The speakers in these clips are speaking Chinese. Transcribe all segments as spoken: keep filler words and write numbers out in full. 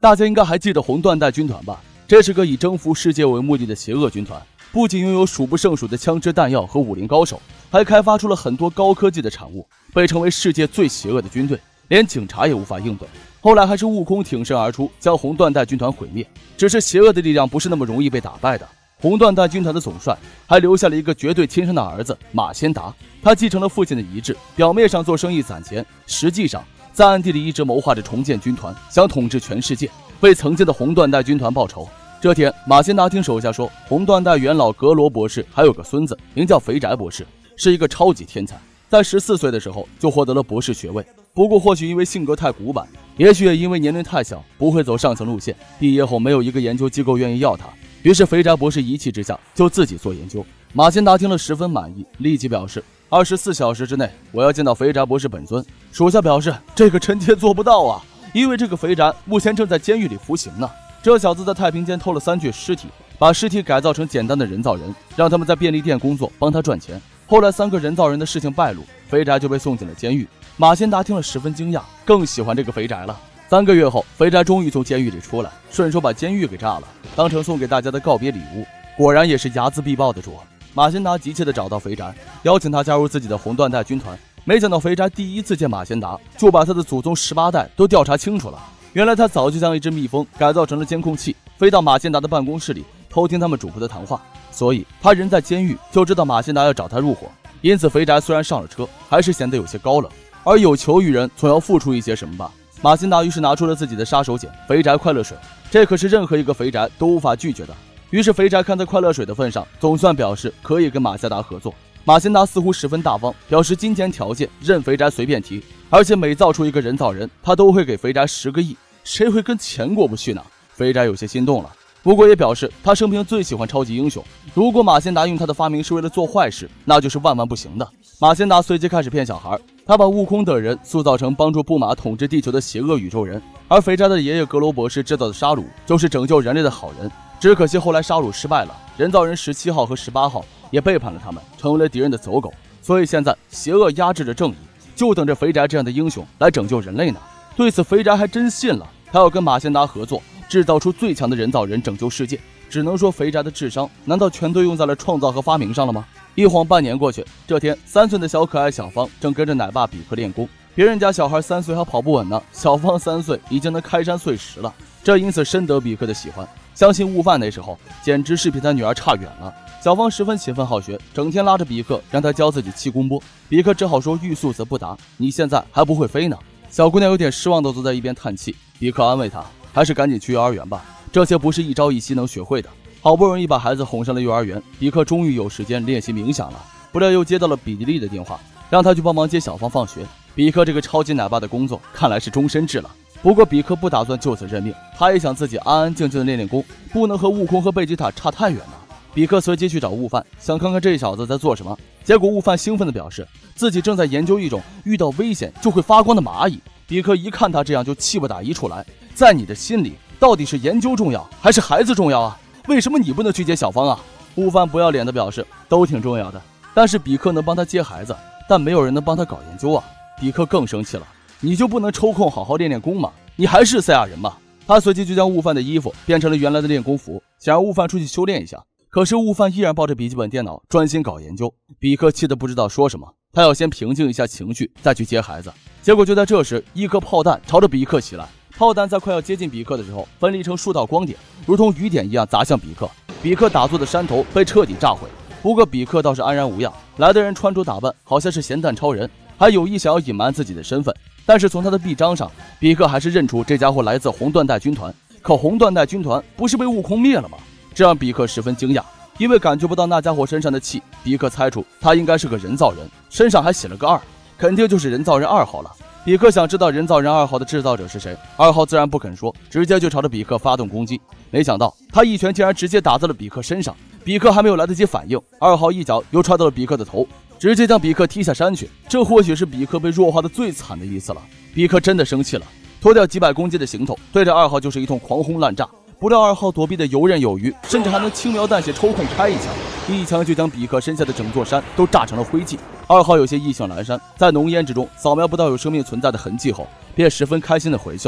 大家应该还记得红缎带军团吧？这是个以征服世界为目的的邪恶军团，不仅拥有数不胜数的枪支弹药和武林高手，还开发出了很多高科技的产物，被称为世界最邪恶的军队，连警察也无法应对。后来还是悟空挺身而出，将红缎带军团毁灭。只是邪恶的力量不是那么容易被打败的。红缎带军团的总帅还留下了一个绝对亲生的儿子马先达，他继承了父亲的遗志，表面上做生意攒钱，实际上在暗地里一直谋划着重建军团，想统治全世界，为曾经的红缎带军团报仇。这天，马先达听手下说，红缎带元老格罗博士还有个孙子，名叫肥宅博士，是一个超级天才，在十四岁的时候就获得了博士学位。不过或许因为性格太古板，也许也因为年龄太小，不会走上层路线，毕业后没有一个研究机构愿意要他。于是肥宅博士一气之下就自己做研究。马先达听了十分满意，立即表示二十四小时之内我要见到肥宅博士本尊。属下表示这个臣妾做不到啊，因为这个肥宅目前正在监狱里服刑呢。这小子在太平间偷了三具尸体，把尸体改造成简单的人造人，让他们在便利店工作，帮他赚钱。后来三个人造人的事情败露，肥宅就被送进了监狱。马先达听了十分惊讶，更喜欢这个肥宅了。三个月后，肥宅终于从监狱里出来，顺手把监狱给炸了，当成送给大家的告别礼物。果然也是睚眦必报的主。马先达急切地找到肥宅，邀请他加入自己的红缎带军团。没想到肥宅第一次见马先达，就把他的祖宗十八代都调查清楚了。原来他早就将一只蜜蜂改造成了监控器，飞到马先达的办公室里偷听他们主仆的谈话，所以他人在监狱就知道马先达要找他入伙。因此肥宅虽然上了车，还是显得有些高冷，而有求于人总要付出一些什么吧。马先达于是拿出了自己的杀手锏肥宅快乐水，这可是任何一个肥宅都无法拒绝的。于是肥宅看在快乐水的份上，总算表示可以跟马先达合作。马先达似乎十分大方，表示金钱条件任肥宅随便提，而且每造出一个人造人，他都会给肥宅十个亿。谁会跟钱过不去呢？肥宅有些心动了，不过也表示他生平最喜欢超级英雄，如果马先达用他的发明是为了做坏事，那就是万万不行的。马先达随即开始骗小孩，他把悟空等人塑造成帮助布玛统治地球的邪恶宇宙人，而肥宅的爷爷格罗博士制造的沙鲁就是拯救人类的好人。只可惜后来沙鲁失败了，人造人十七号和十八号也背叛了他们，成为了敌人的走狗，所以现在邪恶压制着正义，就等着肥宅这样的英雄来拯救人类呢。对此肥宅还真信了，他要跟马先达合作，制造出最强的人造人拯救世界。只能说肥宅的智商难道全都用在了创造和发明上了吗？一晃半年过去，这天三岁的小可爱小芳正跟着奶爸比克练功，别人家小孩三岁还跑不稳呢，小芳三岁已经能开山碎石了，这因此深得比克的喜欢。相信悟饭那时候简直是比他女儿差远了。小芳十分勤奋好学，整天拉着比克让他教自己气功波，比克只好说欲速则不达，你现在还不会飞呢。小姑娘有点失望地坐在一边叹气，比克安慰她，还是赶紧去幼儿园吧，这些不是一朝一夕能学会的。好不容易把孩子哄上了幼儿园，比克终于有时间练习冥想了。不料又接到了比利利的电话，让他去帮忙接小芳放学。比克这个超级奶爸的工作看来是终身制了。不过比克不打算就此认命，他也想自己安安静静的练练功，不能和悟空和贝吉塔差太远了。比克随即去找悟饭，想看看这小子在做什么。结果悟饭兴奋地表示自己正在研究一种遇到危险就会发光的蚂蚁。比克一看他这样就气不打一处来，在你的心里到底是研究重要还是孩子重要啊？为什么你不能去接小芳啊？悟饭不要脸地表示都挺重要的，但是比克能帮他接孩子，但没有人能帮他搞研究啊。比克更生气了，你就不能抽空好好练练功吗？你还是赛亚人吗？他随即就将悟饭的衣服变成了原来的练功服，想让悟饭出去修炼一下。可是悟饭依然抱着笔记本电脑专心搞研究，比克气得不知道说什么，他要先平静一下情绪再去接孩子。结果就在这时，一颗炮弹朝着比克袭来，炮弹在快要接近比克的时候分离成数道光点，如同雨点一样砸向比克。比克打坐的山头被彻底炸毁，不过比克倒是安然无恙。来的人穿着打扮好像是咸蛋超人，还有意想要隐瞒自己的身份，但是从他的臂章上，比克还是认出这家伙来自红缎带军团。可红缎带军团不是被悟空灭了吗？这让比克十分惊讶，因为感觉不到那家伙身上的气，比克猜出他应该是个人造人，身上还写了个二，肯定就是人造人二号了。比克想知道人造人二号的制造者是谁，二号自然不肯说，直接就朝着比克发动攻击。没想到他一拳竟然直接打在了比克身上，比克还没有来得及反应，二号一脚又踹到了比克的头，直接将比克踢下山去。这或许是比克被弱化的最惨的一次了。比克真的生气了，脱掉几百公斤的行头，对着二号就是一通狂轰滥炸。不料二号躲避的游刃有余，甚至还能轻描淡写抽空开一枪，一枪就将比克身下的整座山都炸成了灰烬。二号有些意兴阑珊，在浓烟之中扫描不到有生命存在的痕迹后，便十分开心的回去了。比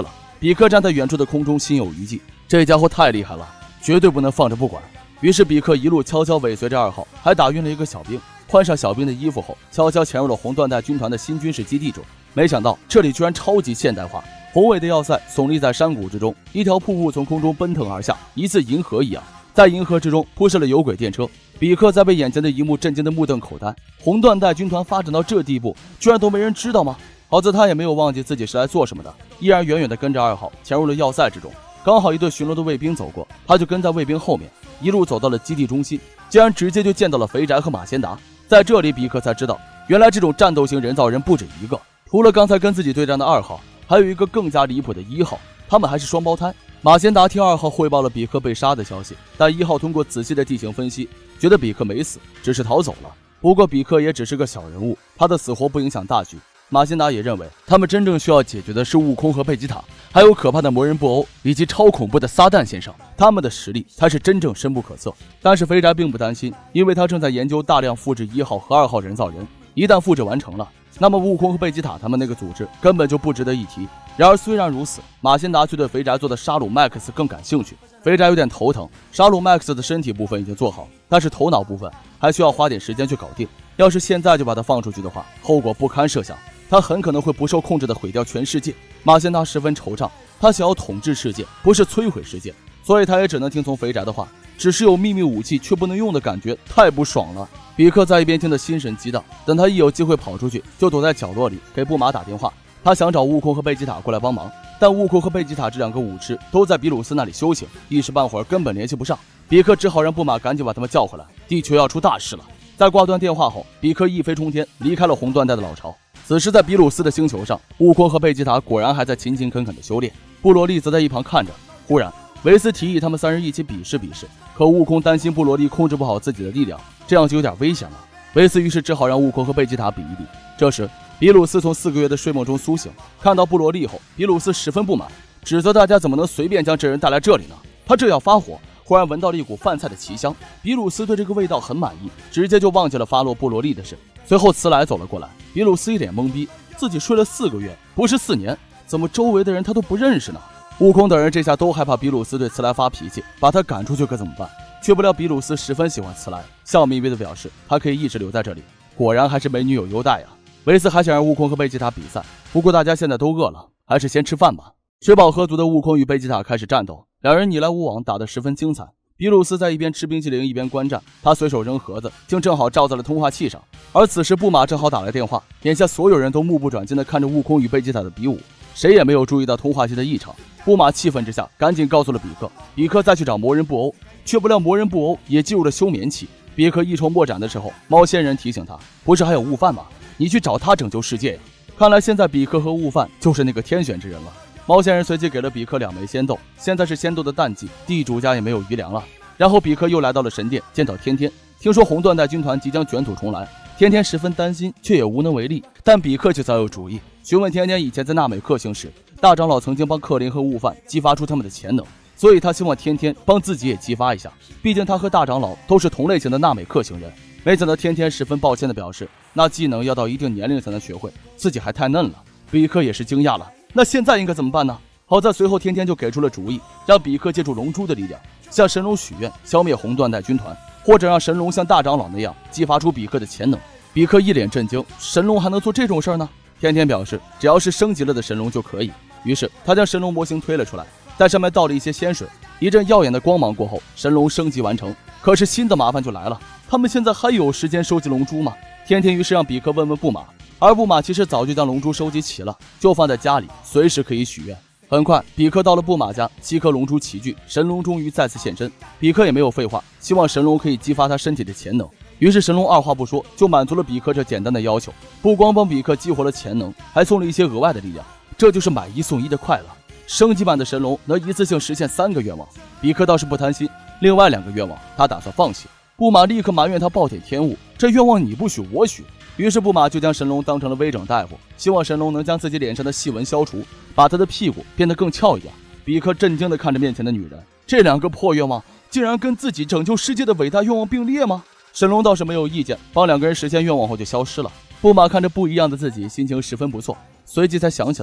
比克站在远处的空中心有余悸，这家伙太厉害了，绝对不能放着不管。于是比克一路悄悄尾随着二号，还打晕了一个小兵。换上小兵的衣服后，悄悄潜入了红缎带军团的新军事基地中。没想到这里居然超级现代化，宏伟的要塞耸立在山谷之中，一条瀑布从空中奔腾而下，疑似银河一样。在银河之中铺设了有轨电车。比克在被眼前的一幕震惊的目瞪口呆，红缎带军团发展到这地步，居然都没人知道吗？好在他也没有忘记自己是来做什么的，依然远远地跟着二号潜入了要塞之中。刚好一队巡逻的卫兵走过，他就跟在卫兵后面，一路走到了基地中心，竟然直接就见到了肥宅和马先达。在这里，比克才知道，原来这种战斗型人造人不止一个，除了刚才跟自己对战的二号，还有一个更加离谱的一号，他们还是双胞胎。马先达听二号汇报了比克被杀的消息，但一号通过仔细的地形分析，觉得比克没死，只是逃走了。不过比克也只是个小人物，他的死活不影响大局。马先达也认为，他们真正需要解决的是悟空和贝吉塔，还有可怕的魔人布欧以及超恐怖的撒旦先生，他们的实力才是真正深不可测。但是肥宅并不担心，因为他正在研究大量复制一号和二号人造人，一旦复制完成了，那么悟空和贝吉塔他们那个组织根本就不值得一提。然而虽然如此，马先达却对肥宅做的沙鲁麦克斯更感兴趣。肥宅有点头疼，沙鲁麦克斯的身体部分已经做好，但是头脑部分还需要花点时间去搞定。要是现在就把它放出去的话，后果不堪设想，他很可能会不受控制的毁掉全世界。马先达十分惆怅，他想要统治世界，不是摧毁世界，所以他也只能听从肥宅的话。只是有秘密武器却不能用的感觉太不爽了。比克在一边听得心神激荡，等他一有机会跑出去，就躲在角落里给布玛打电话。他想找悟空和贝吉塔过来帮忙，但悟空和贝吉塔这两个武痴都在比鲁斯那里修行，一时半会儿根本联系不上。比克只好让布玛赶紧把他们叫回来，地球要出大事了。在挂断电话后，比克一飞冲天离开了红缎带的老巢。此时在比鲁斯的星球上，悟空和贝吉塔果然还在勤勤恳恳地修炼，布罗利则在一旁看着。忽然维斯提议他们三人一起比试比试，可悟空担心布罗利控制不好自己的力量，这样就有点危险了。维斯于是只好让悟空和贝吉塔比一比。这时比鲁斯从四个月的睡梦中苏醒，看到布罗利后，比鲁斯十分不满，指责大家怎么能随便将这人带来这里呢？他正要发火，忽然闻到了一股饭菜的奇香。比鲁斯对这个味道很满意，直接就忘记了发落布罗利的事。随后茨莱走了过来，比鲁斯一脸懵逼，自己睡了四个月，不是四年，怎么周围的人他都不认识呢？悟空等人这下都害怕比鲁斯对茨莱发脾气，把他赶出去可怎么办？却不料比鲁斯十分喜欢茨莱，笑眯眯地表示他可以一直留在这里。果然还是美女有优待啊！维斯还想让悟空和贝吉塔比赛，不过大家现在都饿了，还是先吃饭吧。吃饱喝足的悟空与贝吉塔开始战斗，两人你来我往，打得十分精彩。比鲁斯在一边吃冰淇淋一边观战，他随手扔盒子，竟正好照在了通话器上。而此时布玛正好打来电话，眼下所有人都目不转睛地看着悟空与贝吉塔的比武，谁也没有注意到通话器的异常。布玛气愤之下，赶紧告诉了比克，比克再去找魔人布欧，却不料魔人布欧也进入了休眠期。比克一筹莫展的时候，猫仙人提醒他，不是还有悟饭吗？你去找他拯救世界呀！看来现在比克和悟饭就是那个天选之人了。猫仙人随即给了比克两枚仙豆，现在是仙豆的淡季，地主家也没有余粮了。然后比克又来到了神殿，见到天天，听说红缎带军团即将卷土重来，天天十分担心，却也无能为力。但比克却早有主意，询问天天以前在纳美克星时，大长老曾经帮克林和悟饭激发出他们的潜能，所以他希望天天帮自己也激发一下，毕竟他和大长老都是同类型的纳美克星人。没想到天天十分抱歉地表示，那技能要到一定年龄才能学会，自己还太嫩了。比克也是惊讶了，那现在应该怎么办呢？好在随后天天就给出了主意，让比克借助龙珠的力量，向神龙许愿消灭红缎带军团，或者让神龙像大长老那样激发出比克的潜能。比克一脸震惊，神龙还能做这种事儿呢？天天表示只要是升级了的神龙就可以。于是他将神龙模型推了出来，在上面倒了一些仙水，一阵耀眼的光芒过后，神龙升级完成。可是新的麻烦就来了，他们现在还有时间收集龙珠吗？天天于是让比克问问布玛，而布玛其实早就将龙珠收集齐了，就放在家里，随时可以许愿。很快比克到了布玛家，七颗龙珠齐聚，神龙终于再次现身。比克也没有废话，希望神龙可以激发他身体的潜能。于是神龙二话不说就满足了比克这简单的要求，不光帮比克激活了潜能，还送了一些额外的力量，这就是买一送一的快乐。升级版的神龙能一次性实现三个愿望，比克倒是不贪心，另外两个愿望他打算放弃。布玛立刻埋怨他暴殄天物，这愿望你不许我许。于是布玛就将神龙当成了微整大夫，希望神龙能将自己脸上的细纹消除，把他的屁股变得更翘一点。比克震惊地看着面前的女人，这两个破愿望竟然跟自己拯救世界的伟大愿望并列吗？神龙倒是没有意见，帮两个人实现愿望后就消失了。布玛看着不一样的自己，心情十分不错，随即才想起来，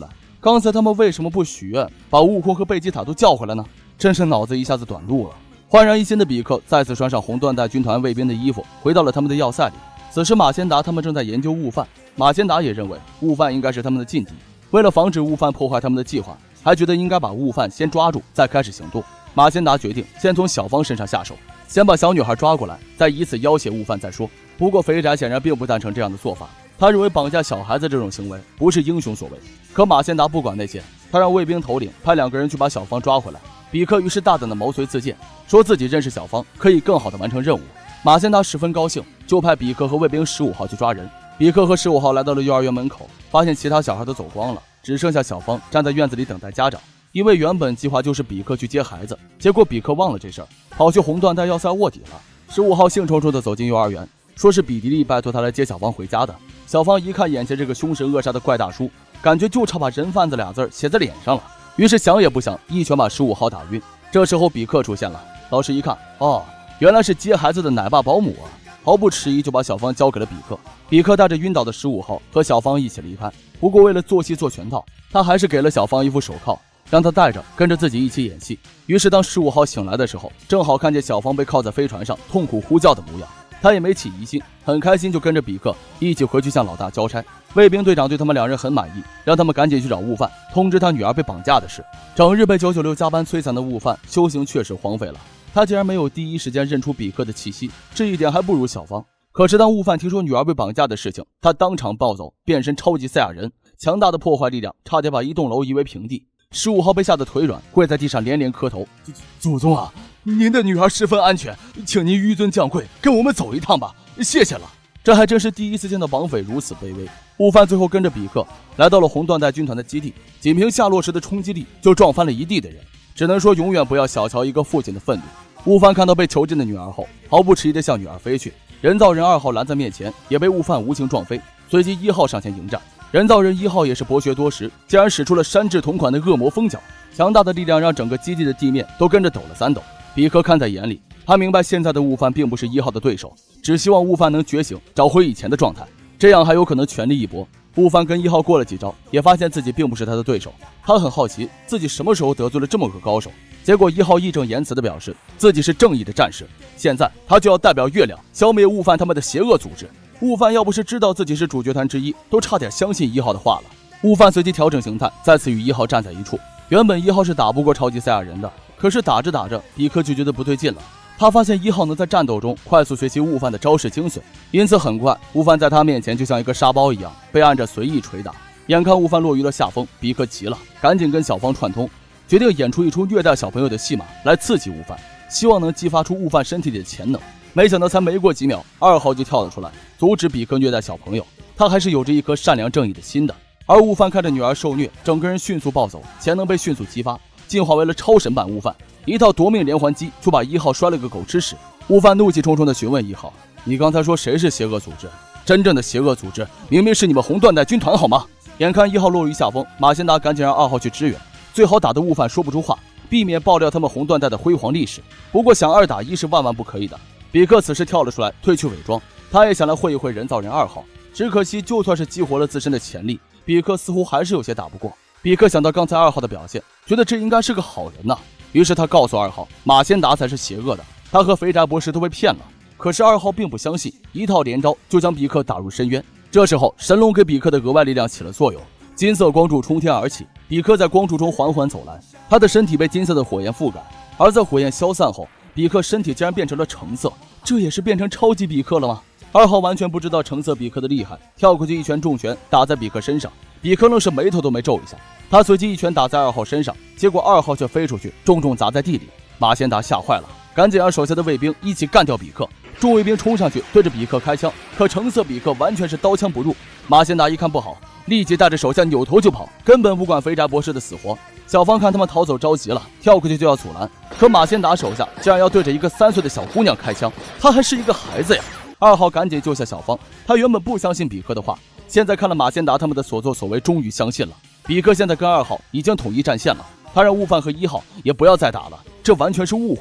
刚才他们为什么不许愿，把悟空和贝吉塔都叫回来呢？真是脑子一下子短路了。焕然一新的比克再次穿上红缎带军团卫兵的衣服，回到了他们的要塞里。此时马仙达他们正在研究悟饭，马仙达也认为悟饭应该是他们的劲敌，为了防止悟饭破坏他们的计划，还觉得应该把悟饭先抓住，再开始行动。马仙达决定先从小芳身上下手，先把小女孩抓过来，再以此要挟悟饭再说。不过肥宅显然并不赞成这样的做法，他认为绑架小孩子这种行为不是英雄所为。可马仙达不管那些，他让卫兵头领派两个人去把小芳抓回来。比克于是大胆的毛遂自荐，说自己认识小芳，可以更好的完成任务。马仙达十分高兴，就派比克和卫兵十五号去抓人。比克和十五号来到了幼儿园门口，发现其他小孩都走光了，只剩下小芳站在院子里等待家长。因为原本计划就是比克去接孩子，结果比克忘了这事儿，跑去红缎带要塞卧底了。十五号兴冲冲地走进幼儿园，说是比迪利拜托他来接小芳回家的。小芳一看眼前这个凶神恶煞的怪大叔，感觉就差把人贩子俩字写在脸上了，于是想也不想，一拳把十五号打晕。这时候比克出现了，老师一看，哦，原来是接孩子的奶爸保姆啊，毫不迟疑就把小芳交给了比克。比克带着晕倒的十五号和小芳一起离开，不过为了做戏做全套，他还是给了小芳一副手铐，让他带着跟着自己一起演戏。于是当十五号醒来的时候，正好看见小芳被铐在飞船上痛苦呼叫的模样，他也没起疑心，很开心就跟着比克一起回去向老大交差。卫兵队长对他们两人很满意，让他们赶紧去找悟饭，通知他女儿被绑架的事。整日被九九六加班摧残的悟饭修行确实荒废了，他竟然没有第一时间认出比克的气息，这一点还不如小芳。可是当悟饭听说女儿被绑架的事情，他当场暴走，变身超级赛亚人，强大的破坏力量差点把一栋楼夷为平地。十五号被吓得腿软，跪在地上连连磕头：祖宗啊，您的女儿十分安全，请您纡尊降贵，跟我们走一趟吧，谢谢了。这还真是第一次见到绑匪如此卑微。悟饭最后跟着比克来到了红缎带军团的基地，仅凭下落时的冲击力就撞翻了一地的人，只能说永远不要小瞧一个父亲的愤怒。悟饭看到被囚禁的女儿后，毫不迟疑地向女儿飞去，人造人二号拦在面前，也被悟饭无情撞飞，随即一号上前迎战。人造人一号也是博学多识，竟然使出了山治同款的恶魔风脚，强大的力量让整个基地的地面都跟着抖了三抖。比克看在眼里，他明白现在的悟饭并不是一号的对手，只希望悟饭能觉醒，找回以前的状态，这样还有可能全力一搏。悟饭跟一号过了几招，也发现自己并不是他的对手，他很好奇自己什么时候得罪了这么个高手。结果一号义正言辞地表示自己是正义的战士，现在他就要代表月亮消灭悟饭他们的邪恶组织。悟饭要不是知道自己是主角团之一，都差点相信一号的话了。悟饭随即调整形态，再次与一号站在一处。原本一号是打不过超级赛亚人的，可是打着打着，比克就觉得不对劲了。他发现一号能在战斗中快速学习悟饭的招式精髓，因此很快悟饭在他面前就像一个沙包一样被按着随意捶打。眼看悟饭落于了下风，比克急了，赶紧跟小芳串通，决定演出一出虐待小朋友的戏码来刺激悟饭，希望能激发出悟饭身体里的潜能。没想到才没过几秒，二号就跳了出来，阻止比克虐待小朋友。他还是有着一颗善良正义的心的。而悟饭看着女儿受虐，整个人迅速暴走，潜能被迅速激发，进化为了超神版悟饭，一套夺命连环击就把一号摔了个狗吃屎。悟饭怒气冲冲地询问一号：“你刚才说谁是邪恶组织？真正的邪恶组织明明是你们红缎带军团好吗？”眼看一号落于下风，马仙达赶紧让二号去支援，最好打得悟饭说不出话，避免爆料他们红缎带的辉煌历史。不过想二打一是万万不可以的。比克此时跳了出来，褪去伪装，他也想来会一会人造人二号。只可惜就算是激活了自身的潜力，比克似乎还是有些打不过。比克想到刚才二号的表现，觉得这应该是个好人呐、啊，于是他告诉二号，马仙达才是邪恶的，他和肥宅博士都被骗了。可是二号并不相信，一套连招就将比克打入深渊。这时候神龙给比克的额外力量起了作用，金色光柱冲天而起，比克在光柱中缓缓走来，他的身体被金色的火焰覆盖，而在火焰消散后，比克身体竟然变成了橙色，这也是变成超级比克了吗？二号完全不知道橙色比克的厉害，跳过去一拳重拳打在比克身上，比克愣是眉头都没皱一下。他随即一拳打在二号身上，结果二号却飞出去，重重砸在地里。马仙达吓坏了，赶紧让手下的卫兵一起干掉比克。众卫兵冲上去对着比克开枪，可橙色比克完全是刀枪不入。马仙达一看不好，立即带着手下扭头就跑，根本不管肥宅博士的死活。小芳看他们逃走着急了，跳过去就要阻拦，可马仙达手下竟然要对着一个三岁的小姑娘开枪，她还是一个孩子呀！二号赶紧救下小芳，他原本不相信比克的话，现在看了马仙达他们的所作所为，终于相信了。比克现在跟二号已经统一战线了，他让悟饭和一号也不要再打了，这完全是误会。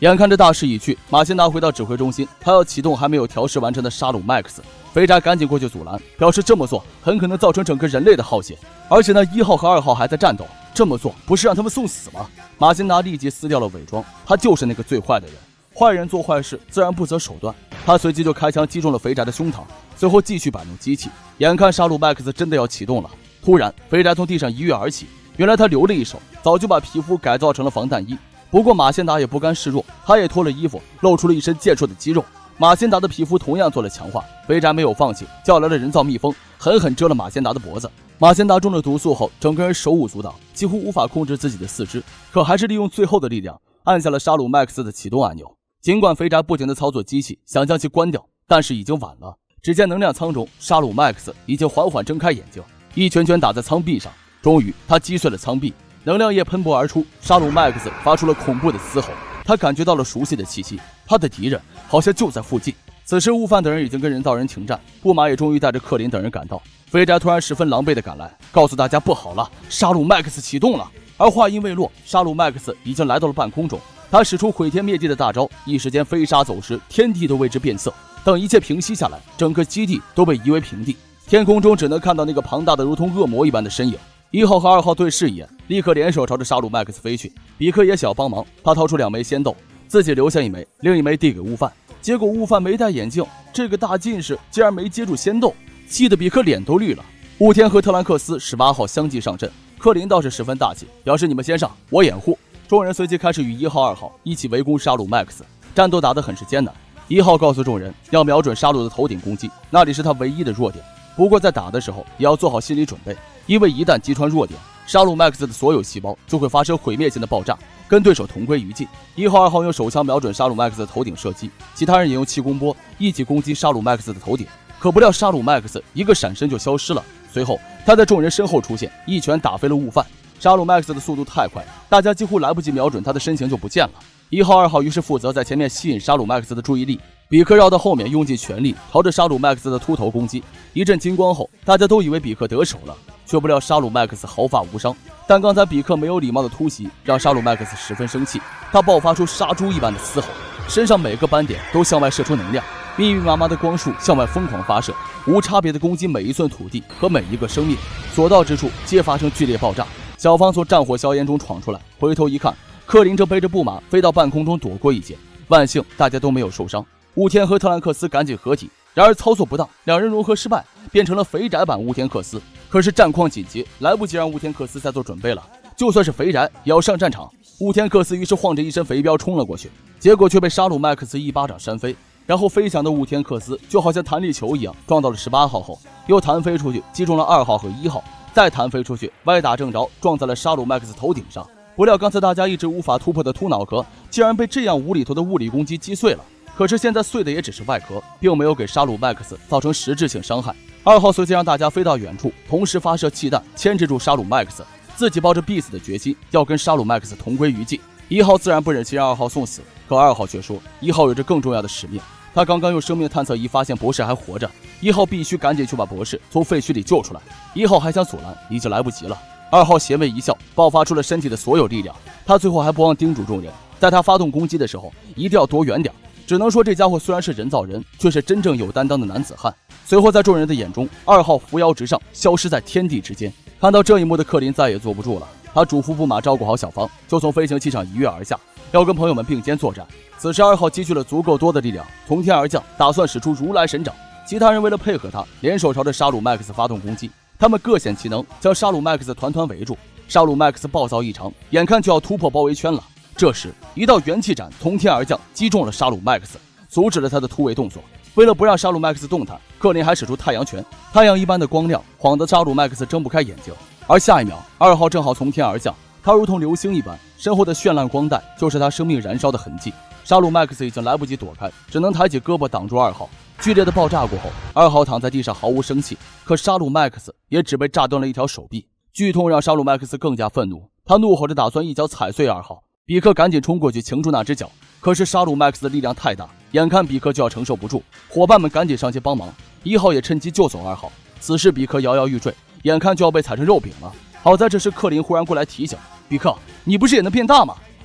眼看着大势已去，马辛达回到指挥中心，他要启动还没有调试完成的沙鲁麦克斯。肥宅赶紧过去阻拦，表示这么做很可能造成整个人类的浩劫，而且呢，一号和二号还在战斗，这么做不是让他们送死吗？马辛达立即撕掉了伪装，他就是那个最坏的人，坏人做坏事自然不择手段。他随即就开枪击中了肥宅的胸膛，随后继续摆弄机器。眼看沙鲁麦克斯真的要启动了，突然肥宅从地上一跃而起，原来他留了一手，早就把皮肤改造成了防弹衣。不过马辛达也不甘示弱，他也脱了衣服，露出了一身健硕的肌肉。马辛达的皮肤同样做了强化，肥宅没有放弃，叫来了人造蜜蜂，狠狠蛰了马辛达的脖子。马辛达中了毒素后，整个人手舞足蹈，几乎无法控制自己的四肢，可还是利用最后的力量按下了沙鲁麦克斯的启动按钮。尽管肥宅不停地操作机器，想将其关掉，但是已经晚了。只见能量舱中，沙鲁麦克斯已经缓缓睁开眼睛，一拳拳打在舱壁上，终于他击碎了舱壁，能量液喷薄而出。沙鲁麦克斯发出了恐怖的嘶吼，他感觉到了熟悉的气息，他的敌人好像就在附近。此时悟饭等人已经跟人造人停战，布玛也终于带着克林等人赶到。肥宅突然十分狼狈地赶来，告诉大家不好了，沙鲁麦克斯启动了。而话音未落，沙鲁麦克斯已经来到了半空中，他使出毁天灭地的大招，一时间飞沙走石，天地都为之变色。等一切平息下来，整个基地都被夷为平地，天空中只能看到那个庞大的如同恶魔一般的身影。一号和二号对视一眼，立刻联手朝着沙鲁麦克斯飞去。比克也想要帮忙，他掏出两枚仙豆，自己留下一枚，另一枚递给悟饭。结果悟饭没戴眼镜，这个大近视竟然没接住仙豆，气得比克脸都绿了。雾天和特兰克斯十八号相继上阵，克林倒是十分大气，表示你们先上，我掩护。众人随即开始与一号、二号一起围攻沙鲁麦克斯，战斗打得很是艰难。一号告诉众人要瞄准沙鲁的头顶攻击，那里是他唯一的弱点。不过在打的时候也要做好心理准备，因为一旦击穿弱点，沙鲁麦克斯的所有细胞就会发生毁灭性的爆炸，跟对手同归于尽。一号、二号用手枪瞄准沙鲁麦克斯的头顶射击，其他人也用气功波一起攻击沙鲁麦克斯的头顶。可不料沙鲁麦克斯一个闪身就消失了，随后他在众人身后出现，一拳打飞了悟饭。沙鲁麦克斯的速度太快，大家几乎来不及瞄准他的身形就不见了。一号、二号于是负责在前面吸引沙鲁麦克斯的注意力，比克绕到后面，用尽全力朝着沙鲁麦克斯的秃头攻击。一阵金光后，大家都以为比克得手了，却不料沙鲁麦克斯毫发无伤。但刚才比克没有礼貌的突袭，让沙鲁麦克斯十分生气，他爆发出杀猪一般的嘶吼，身上每个斑点都向外射出能量，密密麻麻的光束向外疯狂发射，无差别的攻击每一寸土地和每一个生命，所到之处皆发生剧烈爆炸。小芳从战火硝烟中闯出来，回头一看，克林正背着布马飞到半空中躲过一劫，万幸大家都没有受伤。雾天和特兰克斯赶紧合体，然而操作不当，两人融合失败，变成了肥宅版雾天克斯。可是战况紧急，来不及让雾天克斯再做准备了，就算是肥宅也要上战场。雾天克斯于是晃着一身肥膘冲了过去，结果却被沙鲁麦克斯一巴掌扇飞，然后飞翔的雾天克斯就好像弹力球一样撞到了十八号后，又弹飞出去击中了二号和一号，再弹飞出去歪打正着撞在了沙鲁麦克斯头顶上。不料刚才大家一直无法突破的秃脑壳竟然被这样无厘头的物理攻击击碎了，可是现在碎的也只是外壳，并没有给沙鲁麦克斯造成实质性伤害。二号随即让大家飞到远处，同时发射气弹牵制住沙鲁麦克斯，自己抱着必死的决心要跟沙鲁麦克斯同归于尽。一号自然不忍心让二号送死，可二号却说一号有着更重要的使命，他刚刚用生命探测仪发现博士还活着，一号必须赶紧去把博士从废墟里救出来。一号还想阻拦，已经来不及了。二号邪魅一笑，爆发出了身体的所有力量，他最后还不忘叮嘱众人，在他发动攻击的时候一定要躲远点。只能说这家伙虽然是人造人，却是真正有担当的男子汉。随后在众人的眼中，二号扶摇直上，消失在天地之间。看到这一幕的克林再也坐不住了，他嘱咐布马照顾好小芳，就从飞行器上一跃而下，要跟朋友们并肩作战。此时二号积蓄了足够多的力量，从天而降，打算使出如来神掌。其他人为了配合他，联手朝着沙鲁麦克斯发动攻击，他们各显其能，将沙鲁麦克斯团团围住。沙鲁麦克斯暴躁异常，眼看就要突破包围圈了。这时一道元气斩从天而降，击中了沙鲁麦克斯，阻止了他的突围动作。为了不让沙鲁麦克斯动弹，克林还使出太阳拳，太阳一般的光亮晃得沙鲁麦克斯睁不开眼睛。而下一秒，二号正好从天而降，他如同流星一般，身后的绚烂光带就是他生命燃烧的痕迹。沙鲁麦克斯已经来不及躲开，只能抬起胳膊挡住二号。剧烈的爆炸过后，二号躺在地上毫无生气，可沙鲁麦克斯也只被炸断了一条手臂。剧痛让沙鲁麦克斯更加愤怒，他怒吼着打算一脚踩碎二号。比克赶紧冲过去擒住那只脚，可是沙鲁麦克斯的力量太大，眼看比克就要承受不住，伙伴们赶紧上前帮忙。一号也趁机救走二号。此时比克摇摇欲坠，眼看就要被踩成肉饼了。好在这时克林忽然过来提醒：比克，你不是也能变大吗？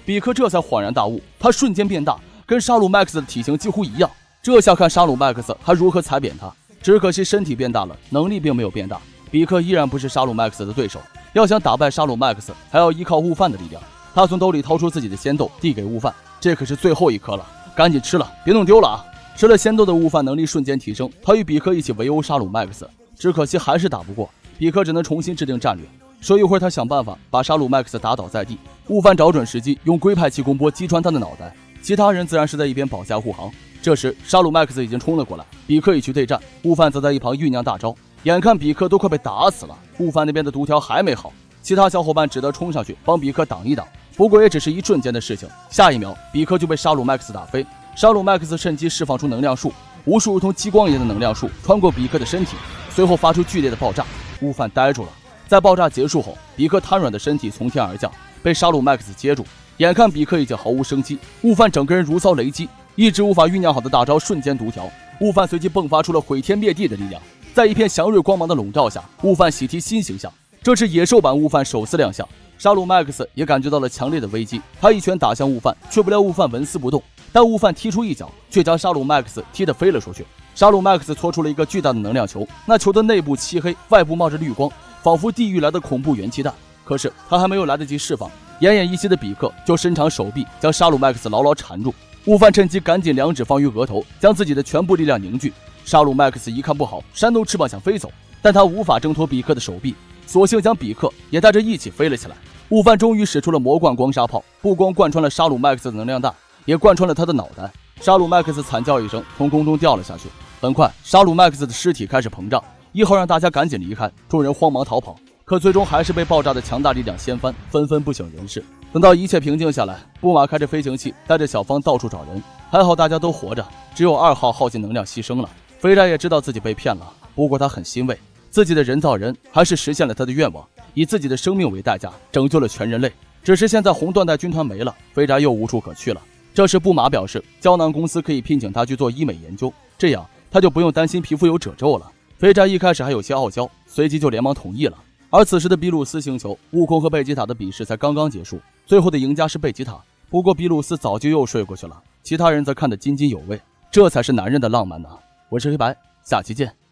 比克这才恍然大悟，他瞬间变大，跟沙鲁麦克斯的体型几乎一样。这下看沙鲁麦克斯还如何踩扁他。只可惜身体变大了，能力并没有变大。比克依然不是沙鲁麦克斯的对手。要想打败沙鲁麦克斯，还要依靠悟饭的力量。他从兜里掏出自己的仙豆，递给悟饭，这可是最后一颗了，赶紧吃了，别弄丢了啊！吃了仙豆的悟饭能力瞬间提升，他与比克一起围殴沙鲁麦克斯，只可惜还是打不过。比克只能重新制定战略。说一会儿，他想办法把沙鲁麦克斯打倒在地。悟饭找准时机，用龟派气功波击穿他的脑袋。其他人自然是在一边保驾护航。这时，沙鲁麦克斯已经冲了过来，比克已去对战，悟饭则在一旁酝酿大招。眼看比克都快被打死了，悟饭那边的毒条还没好，其他小伙伴只得冲上去帮比克挡一挡。不过也只是一瞬间的事情，下一秒，比克就被沙鲁麦克斯打飞。沙鲁麦克斯趁机释放出能量束，无数如同激光一样的能量束穿过比克的身体，随后发出剧烈的爆炸。悟饭呆住了。在爆炸结束后，比克瘫软的身体从天而降，被沙鲁麦克斯接住。眼看比克已经毫无生机，悟饭整个人如遭雷击，一直无法酝酿好的大招瞬间毒条。悟饭随即迸发出了毁天灭地的力量，在一片祥瑞光芒的笼罩下，悟饭喜提新形象。这是野兽版悟饭首次亮相。沙鲁麦克斯也感觉到了强烈的危机，他一拳打向悟饭，却不料悟饭纹丝不动。但悟饭踢出一脚，却将沙鲁麦克斯踢得飞了出去。沙鲁麦克斯搓出了一个巨大的能量球，那球的内部漆黑，外部冒着绿光，仿佛地狱来的恐怖元气弹。可是他还没有来得及释放，奄奄一息的比克就伸长手臂将沙鲁麦克斯牢牢缠住。悟饭趁机赶紧两指放于额头，将自己的全部力量凝聚。沙鲁麦克斯一看不好，扇动翅膀想飞走，但他无法挣脱比克的手臂，索性将比克也带着一起飞了起来。悟饭终于使出了魔贯光沙炮，不光贯穿了沙鲁麦克斯的能量弹，也贯穿了他的脑袋。沙鲁麦克斯惨叫一声，从空中掉了下去。很快，沙鲁麦克斯的尸体开始膨胀，一号让大家赶紧离开，众人慌忙逃跑，可最终还是被爆炸的强大力量掀翻，纷纷不省人事。等到一切平静下来，布马开着飞行器带着小芳到处找人，还好大家都活着，只有二号耗尽能量牺牲了。肥宅也知道自己被骗了，不过他很欣慰，自己的人造人还是实现了他的愿望，以自己的生命为代价拯救了全人类。只是现在红缎带军团没了，肥宅又无处可去了。这时布马表示胶囊公司可以聘请他去做医美研究，这样他就不用担心皮肤有褶皱了。肥宅一开始还有些傲娇，随即就连忙同意了。而此时的比鲁斯星球，悟空和贝吉塔的比试才刚刚结束，最后的赢家是贝吉塔，不过比鲁斯早就又睡过去了，其他人则看得津津有味。这才是男人的浪漫呢。我是黑白，下期见。